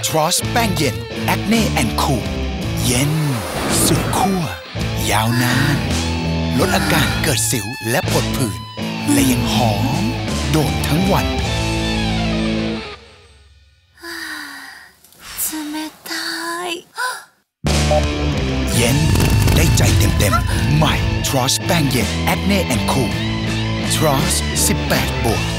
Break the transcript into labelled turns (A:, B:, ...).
A: ทรอสแป้งเย็นแอคเน่แอนด์คูลเย็นสุดขั้วยาวนานลดอาการเกิดสิวและผดผื่นและยังหอมโดนทั้งวันเย็นได้ใจเต็มๆใหม่ทรอสแป้งเย็นแอคเน่แอนด์คูลทรอส18 บวก